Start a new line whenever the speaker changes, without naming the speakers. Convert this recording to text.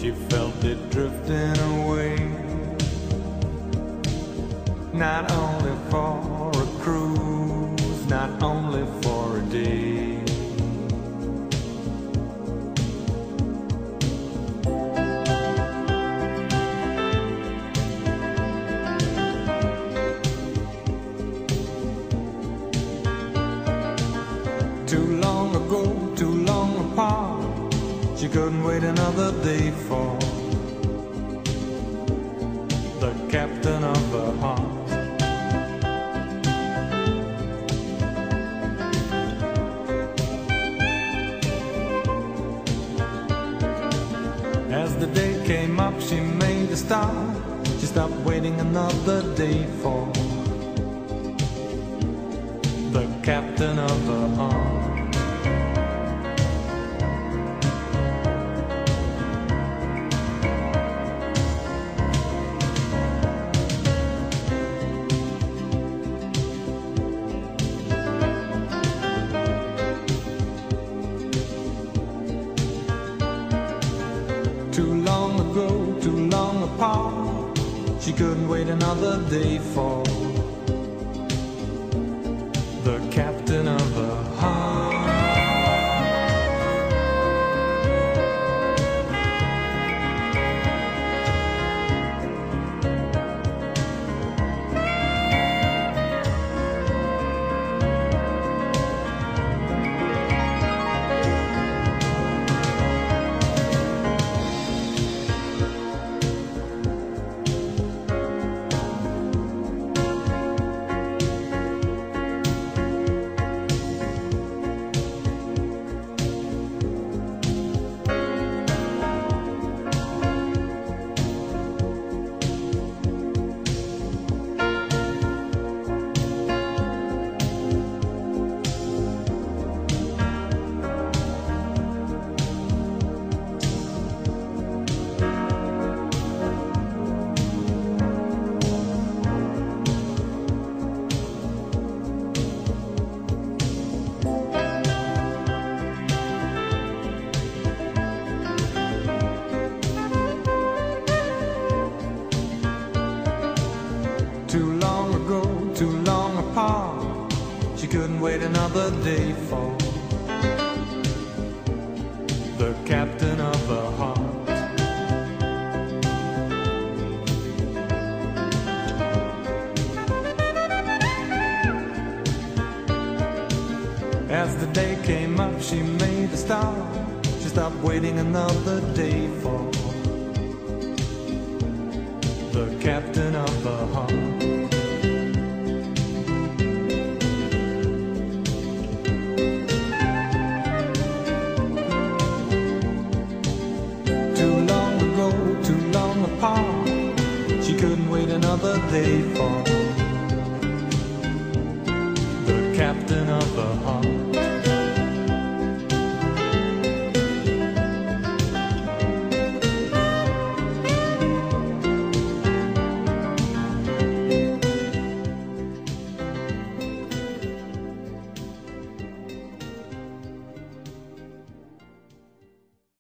She felt it drifting away, not only for a cruise, not only for a day. Too long ago, too long apart, she couldn't wait another day for the captain of her heart. As the day came up, she made a start. She stopped waiting another day for the captain of her heart. Too long ago, too long apart, she couldn't wait another day for the captain of her heart. Too long ago, too long apart, she couldn't wait another day for the captain of her heart. As the day came up, she made a start. She stopped waiting another day for the captain of her heart. Too long ago, too long apart, she couldn't wait another day for the captain of her